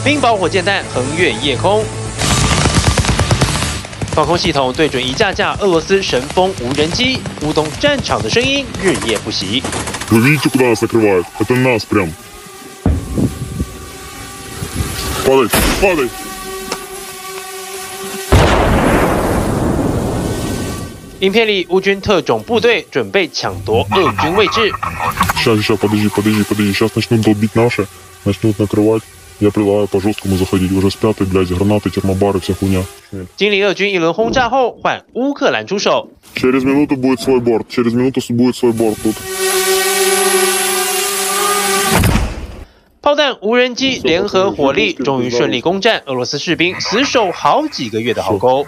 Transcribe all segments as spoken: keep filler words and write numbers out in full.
冰雹火箭弹横越夜空。 防空系统对准一架架俄罗斯神风无人机，乌东战场的声音日夜不息。 Вы видите, куда нас накрывает? Это нас прям. Падай, падай. 影片里，乌军特种部队准备抢夺俄军位置。 Сейчас, сейчас, подожди, подожди, подожди. Сейчас начнут долбить наши, начнут накрывать. Я предлагаю по жесткому заходить. Уже спят и, блядь, гранаты, термобары, вся хуйня. 经历俄军一轮轰炸后，换乌克兰出手。 Через минуту будет свой борт. Через минуту будет свой борт тут. 炮弹、无人机联合火力，终于顺利攻占俄罗斯士兵死守好几个月的壕沟。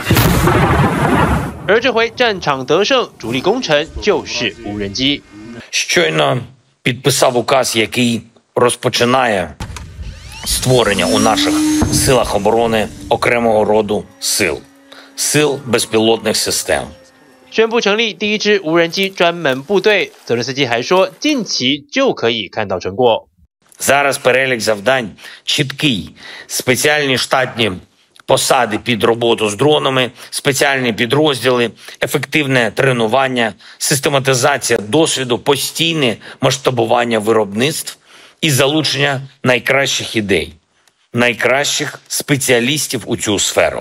而这回战场得胜，主力攻城就是无人机。 Щойно підписав указ, який розпочинає створення у наших силах оборони окремого роду сил, сил безпілотних систем. 宣布成立第一支无人机专门部队，泽连斯基还说，近期就可以看到成果。 Зараз перелік завдань чіткий. Спеціальні штатні посади під роботу з дронами, спеціальні підрозділи, ефективне тренування, систематизація досвіду, постійне масштабування виробництв і залучення найкращих ідей, найкращих спеціалістів у цю сферу.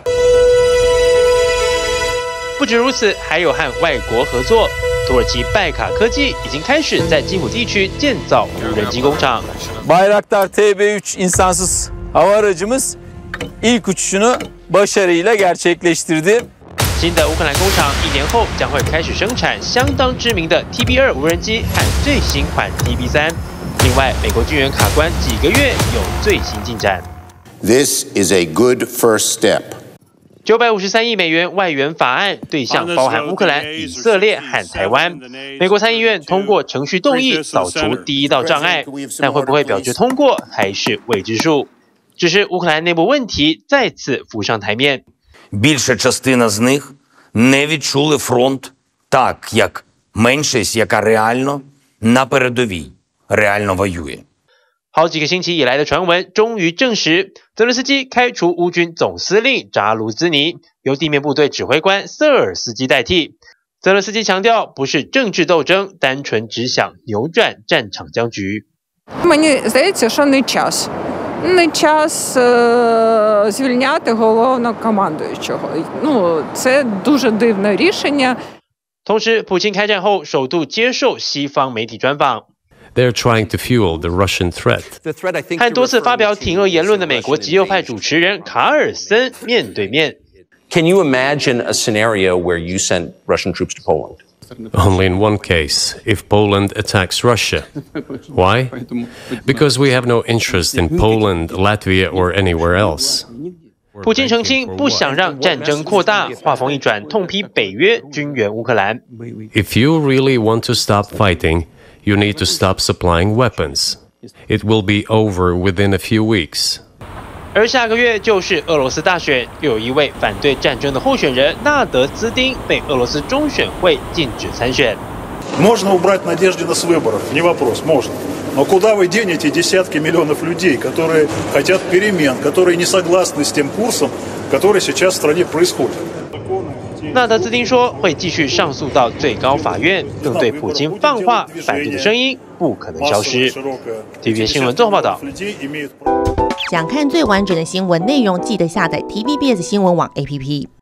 不止如此，还有和外国合作。 土耳其拜卡科技已经开始在基辅地区建造无人机工厂。 Bayraktar T B üç insansız hava aracımız ilk uçuşunu başarıyla gerçekleştirdi. 新的乌克兰工厂一年后将会开始生产相当知名的 T B 二无人机和最新款 T B 三。另外，美国军援卡关几个月有最新进展。 This is a good first step. 九百五十三亿美元外援法案对象包含乌克兰、以色列和台湾。美国参议院通过程序动议，扫除第一道障碍，但会不会表决通过还是未知数。只是乌克兰内部问题再次浮上台面。 Більша частина з них не відчули фронт так, як меншість, яка реально на передовій, реально воює. 好几个星期以来的传闻终于证实，泽连斯基开除乌军总司令扎卢兹尼，由地面部队指挥官瑟尔斯基代替。泽连斯基强调，不是政治斗争，单纯只想扭转战场僵局。 Мені здається, що не час. Не час е- звільняти головнокомандуючого. Ну, це дуже дивне рішення. 同时，普京开战后首度接受西方媒体专访。 They're trying to fuel the Russian threat. 和多次发表挺俄言论的美国极右派主持人卡尔森面对面。 Can you imagine a scenario where you sent Russian troops to Poland? Only in one case, if Poland attacks Russia. Why? Because we have no interest in Poland, Latvia, or anywhere else. 普京澄清不想让战争扩大，话锋一转，痛批北约军援乌克兰。 If you really want to stop fighting, you need to stop supplying weapons. It will be over within a few weeks. 而下个月就是俄罗斯大选，又有一位反对战争的候选人纳德兹丁被俄罗斯中选会禁止参选。 Можно убрать надежды на выборов, не вопрос, можно. Но куда вы денете десятки миллионов людей, которые хотят перемен, которые не согласны с тем курсом, который сейчас в стране происходит? 纳德兹丁说会继续上诉到最高法院，更对普京放话反对的声音不可能消失。T V B S 新闻综合报道。 想看最完整的新闻内容，记得下载 T V B S 新闻网 A P P。